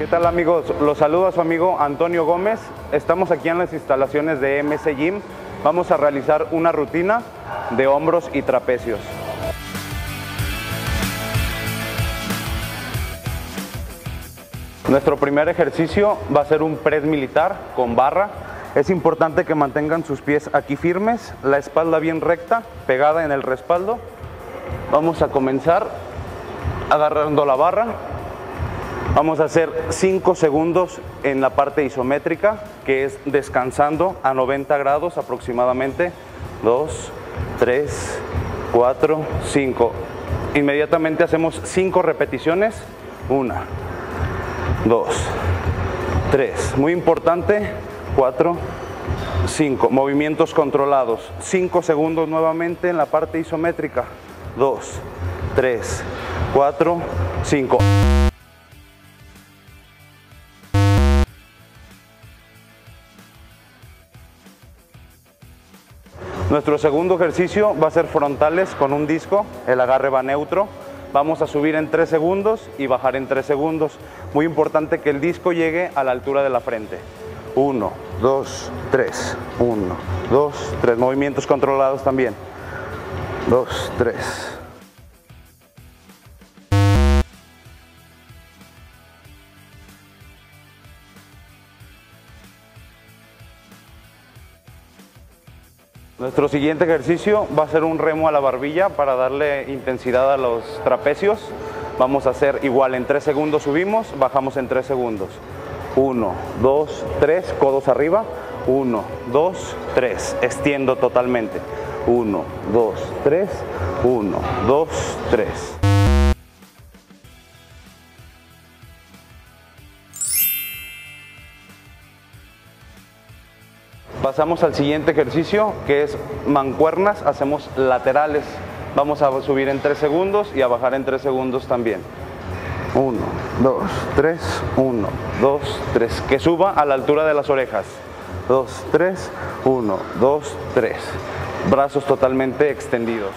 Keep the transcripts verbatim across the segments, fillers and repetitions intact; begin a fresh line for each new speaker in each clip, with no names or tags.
¿Qué tal, amigos? Los saluda su amigo Antonio Gómez. Estamos aquí en las instalaciones de M C Gym. Vamos a realizar una rutina de hombros y trapecios. Nuestro primer ejercicio va a ser un press militar con barra. Es importante que mantengan sus pies aquí firmes, la espalda bien recta, pegada en el respaldo. Vamos a comenzar agarrando la barra. Vamos a hacer cinco segundos en la parte isométrica, que es descansando a noventa grados aproximadamente. dos, tres, cuatro, cinco. Inmediatamente hacemos cinco repeticiones. una, dos, tres. Muy importante. cuatro, cinco. Movimientos controlados. cinco segundos nuevamente en la parte isométrica. dos, tres, cuatro, cinco. Nuestro segundo ejercicio va a ser frontales con un disco. El agarre va neutro. Vamos a subir en tres segundos y bajar en tres segundos. Muy importante que el disco llegue a la altura de la frente. uno, dos, tres. uno, dos, tres. Movimientos controlados también. dos, tres. Nuestro siguiente ejercicio va a ser un remo a la barbilla para darle intensidad a los trapecios. Vamos a hacer igual, en tres segundos subimos, bajamos en tres segundos. uno, dos, tres, codos arriba. uno, dos, tres. Extiendo totalmente. uno, dos, tres. uno, dos, tres. Pasamos al siguiente ejercicio, que es mancuernas. Hacemos laterales. Vamos a subir en tres segundos y a bajar en tres segundos también. uno, dos, tres. uno, dos, tres. Que suba a la altura de las orejas. dos, tres. uno, dos, tres. Brazos totalmente extendidos.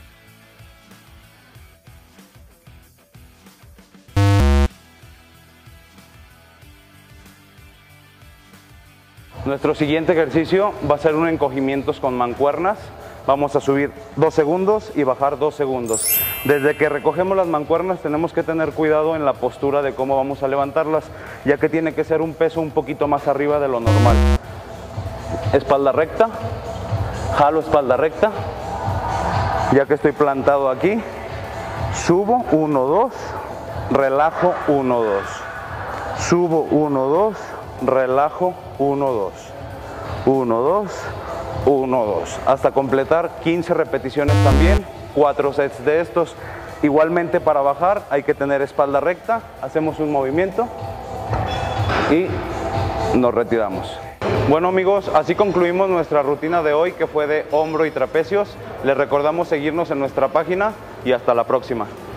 Nuestro siguiente ejercicio va a ser un encogimientos con mancuernas. Vamos a subir dos segundos y bajar dos segundos. Desde que recogemos las mancuernas tenemos que tener cuidado en la postura de cómo vamos a levantarlas, ya que tiene que ser un peso un poquito más arriba de lo normal. Espalda recta, jalo espalda recta. Ya que estoy plantado aquí, subo, uno, dos, relajo, uno, dos. Subo, uno, dos, relajo, uno, dos. uno, dos, uno, dos. Hasta completar quince repeticiones también, cuatro sets de estos. Igualmente, para bajar hay que tener espalda recta. Hacemos un movimiento y nos retiramos. Bueno, amigos, así concluimos nuestra rutina de hoy, que fue de hombro y trapecios. Les recordamos seguirnos en nuestra página y hasta la próxima.